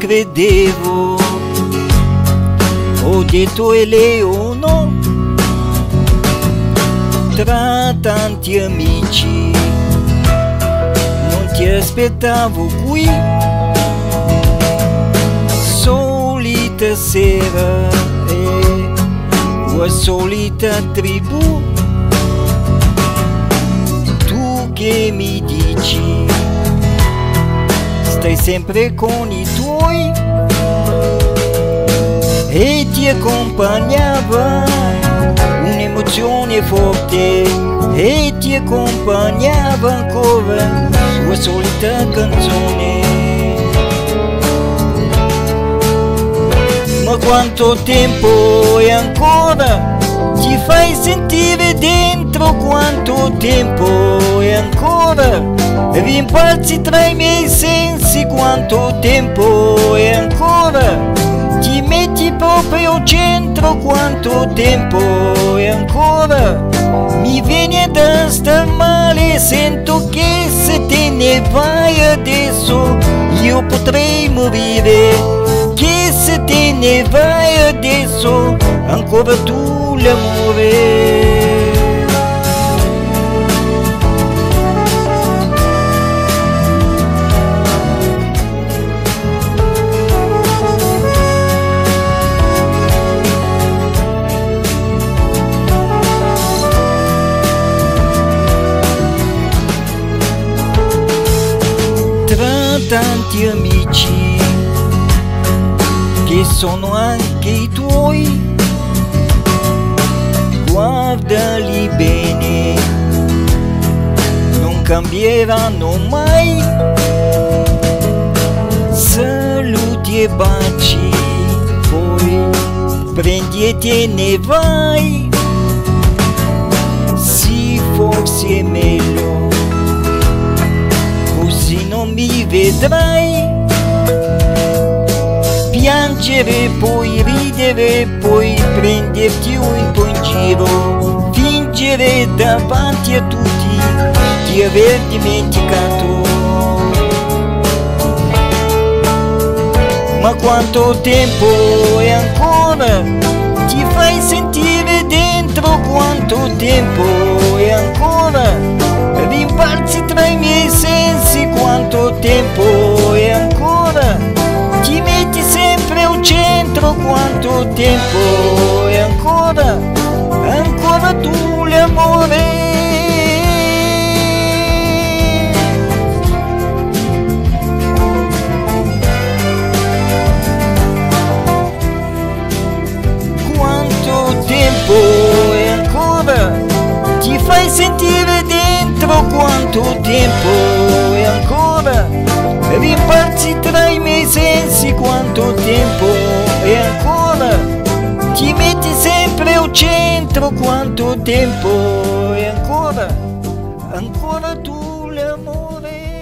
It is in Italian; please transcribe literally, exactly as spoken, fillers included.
credevo, ho detto e lei o no, tra tanti amici non ti aspettavo qui, solita sera e la solita tribù, tu che mi dici stai sempre con i tuoi e ti accompagnava un'emozione forte e ti accompagnava ancora la solita canzone. Ma quanto tempo è ancora? Ti fai sentire dentro quanto tempo è ancora? Rimpalzi tra i miei sensi quanto tempo è ancora? Ti metti proprio al centro quanto tempo è ancora? Mi viene da star male, sento che se te ne vai adesso io potrei morire. Che se te ne vai adesso ancora tu l'amore. Tra tanti amici che sono anche i tuoi, guardali bene, non cambieranno mai. Saluti e baci, poi prendi e te ne vai. Sì, forse è meglio, così non mi vedrai. Piangere, poi ridere, poi prenderti un po' in giro, fingere davanti a tutti di aver dimenticato. Ma quanto tempo è ancora? Ti fai sentire dentro quanto tempo è ancora? Rimbalzi tra i miei sensi quanto tempo è ancora? Ti metti sempre al centro quanto tempo è ancora? Ancora tu l'amore. Quanto tempo è ancora? Ti fai sentire dentro quanto tempo è ancora? Rimbalzi tra i miei sensi quanto tempo è ancora? Ti metti sempre al centro quanto tempo è ancora? Ancora tu l'amore.